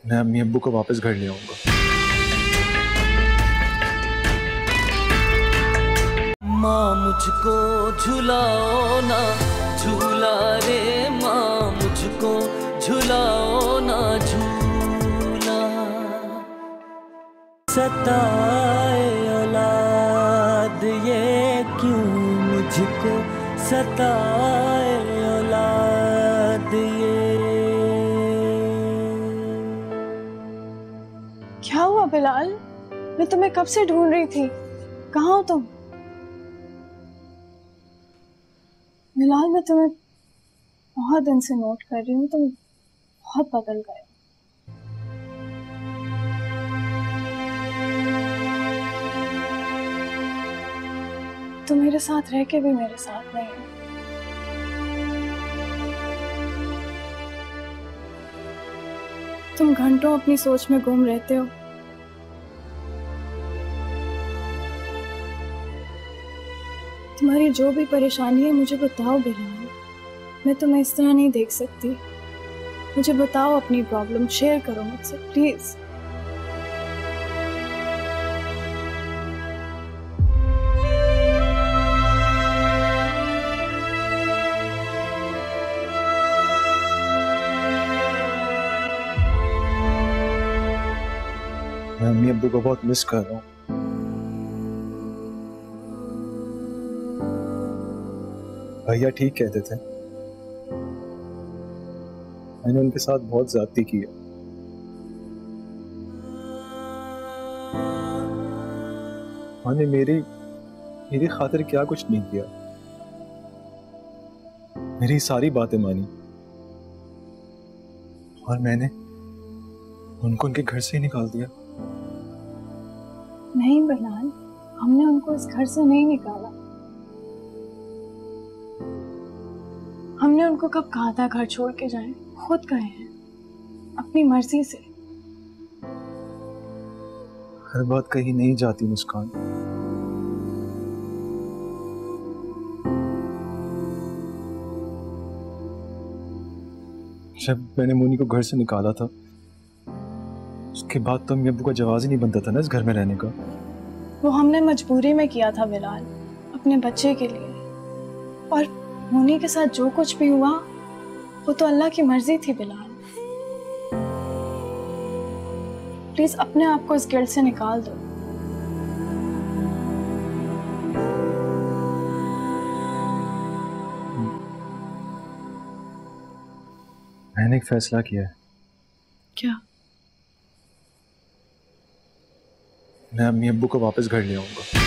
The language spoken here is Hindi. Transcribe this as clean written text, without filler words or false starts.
मैं अम्मी अब्बू को वापस घर ले आऊंगा। माँ मुझको झुलाओ ना झूला रे, माँ मुझको झुलाओ ना झूला। सताए औलाद ये क्यों मुझको सताए औलाद ये। क्या हुआ बिलाल? मैं तुम्हें कब से ढूंढ रही थी, कहाँ हो तुम? बिलाल मैं तुम्हें बहुत दिन से नोट कर रही हूँ, तुम बहुत बदल गए। तुम मेरे साथ रह के भी मेरे साथ नहीं हो। तुम घंटों अपनी सोच में गुम रहते हो। तुम्हारी जो भी परेशानी है मुझे बताओ बिलाल, मैं तुम्हें इस तरह नहीं देख सकती। मुझे बताओ अपनी प्रॉब्लम, शेयर करो मुझसे प्लीज। मैं अम्मी अब्बू को बहुत मिस कर रहा हूँ। भैया ठीक कहते थे, मैंने उनके साथ बहुत ज्यादती की है। मैंने मेरी खातिर क्या कुछ नहीं किया, मेरी सारी बातें मानी और मैंने उनको उनके घर से ही निकाल दिया। नहीं बिलाल, हमने उनको इस घर से नहीं निकाला। हमने उनको कब कहा था घर छोड़ के जाएं? खुद गए हैं अपनी मर्जी से। हर बात कही नहीं जाती मुस्कान। जब मैंने मोनी को घर से निकाला था उसके बाद तो अम्मी अब्बू का जवाब ही नहीं बनता था ना इस घर में रहने का। वो हमने मजबूरी में किया था बिलाल, अपने बच्चे के लिए। और मोनी के साथ जो कुछ भी हुआ वो तो अल्लाह की मर्जी थी बिलाल। प्लीज अपने आप को इस गिल्ट से निकाल दो। मैंने एक फैसला किया है। क्या? मैं अम्मी अब्बू को वापस घर ले आऊंगा।